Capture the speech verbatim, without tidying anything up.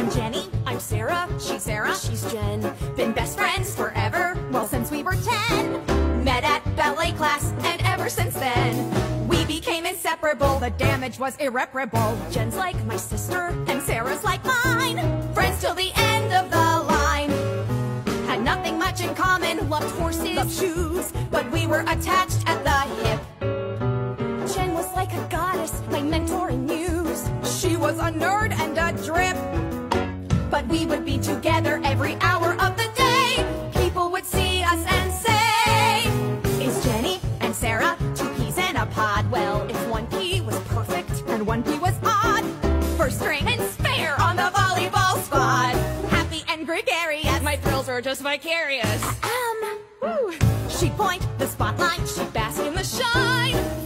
I'm Jenny, I'm Sarah, she's Sarah, she's Jen. Been best friends forever, well since we were ten. Met at ballet class, and ever since then we became inseparable. The damage was irreparable. Jen's like my sister, and Sarah's like mine. Friends till the end of the line. Had nothing much in common, loved horses, loved shoes, but we were attached at the hip. Jen was like a goddess, my mentor and muse. She was a nerd and a drip, but we would be together every hour of the day. People would see us and say, is Jenny and Sarah two peas in a pod? Well, if one pea was perfect and one pea was odd, first string and spare on the volleyball squad. Happy and gregarious, my thrills were just vicarious. Um, woo. She'd point the spotlight, she'd bask in the shine.